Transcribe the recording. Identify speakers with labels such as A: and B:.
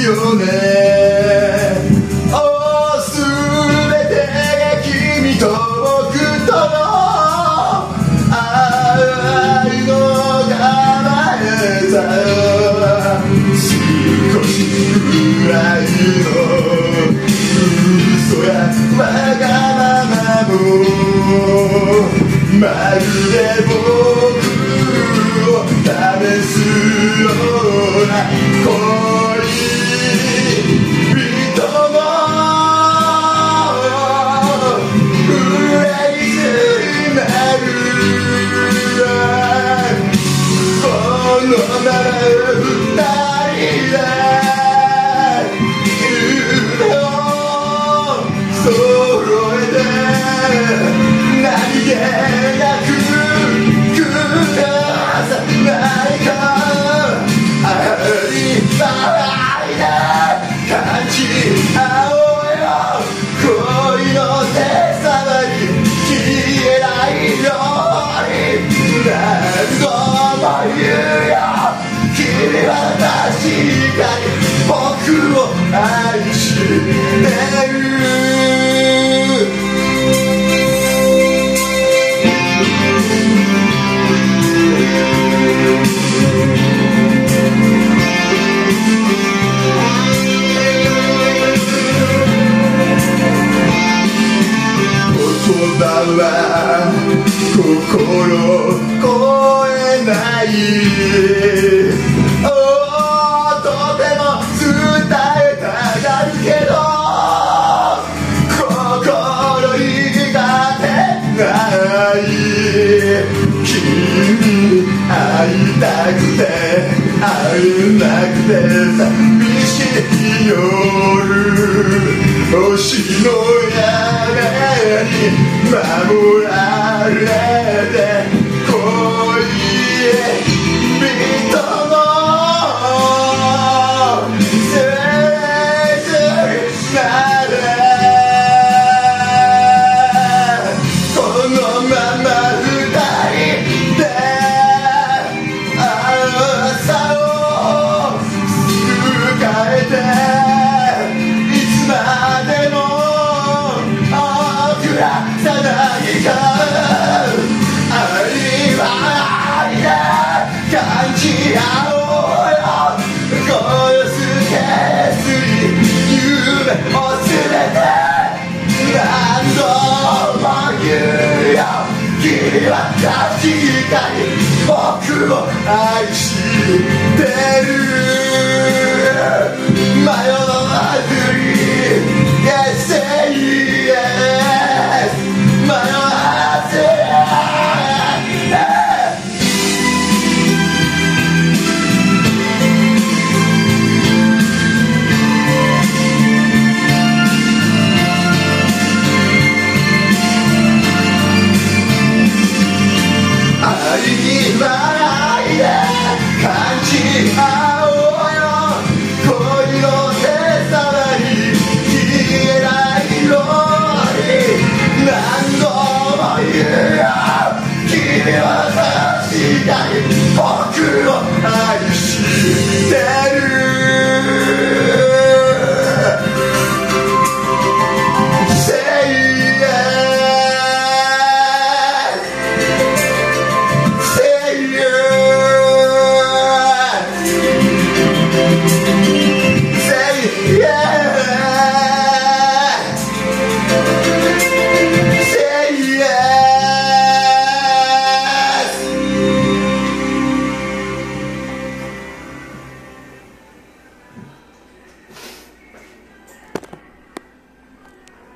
A: よね。すべてが君と僕との愛の叶えた少しくらいの嘘やわがままもまるで僕を試すような恋人も裏切りなるこのまま二人で夢を揃えて何気なく暮らさないか愛で感じ合おうよ恋の手触り消えないように何度も言うよ君は確かに僕を愛してる言葉は心超えないとても伝えたがるけど心にがてない君に会いたくて会えなくて寂しい夜星の屋根に守られて恋人の切なでこのまま二人で朝を迎えてさないか愛は愛で感じ合おうよこよすけすり夢を全て何度も言うよ君は確かに僕を愛してる